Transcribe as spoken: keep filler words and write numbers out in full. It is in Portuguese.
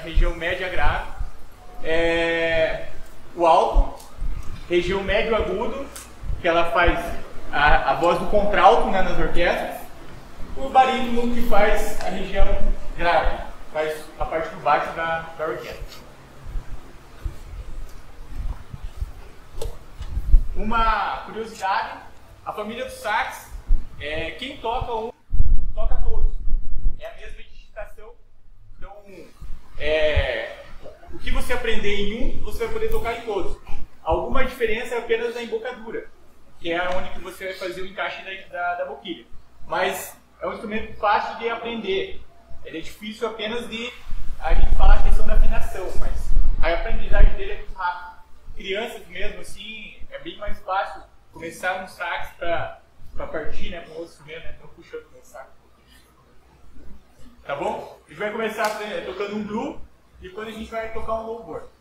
região média grave, é, o alto, região médio agudo, que ela faz a, a voz do contralto, né, nas orquestras, o barítono que faz a região grave, faz a parte do baixo da, da orquestra. Uma curiosidade, a família do sax, é, quem toca um, toca todos. É a mesma digitação. Então, é, o que você aprender em um, você vai poder tocar em todos. Alguma diferença é apenas na embocadura, que é onde que você vai fazer o encaixe da, da, da boquilha. Mas é um instrumento fácil de aprender. Ele é difícil apenas de a gente falar a questão da afinação, mas a aprendizagem dele é muito rápida. Crianças mesmo assim, é bem mais fácil começar um sax para partir, né, com outro instrumento, né, não puxando o meu sax. Tá bom? A gente vai começar tocando um blue e depois a gente vai tocar um louvor.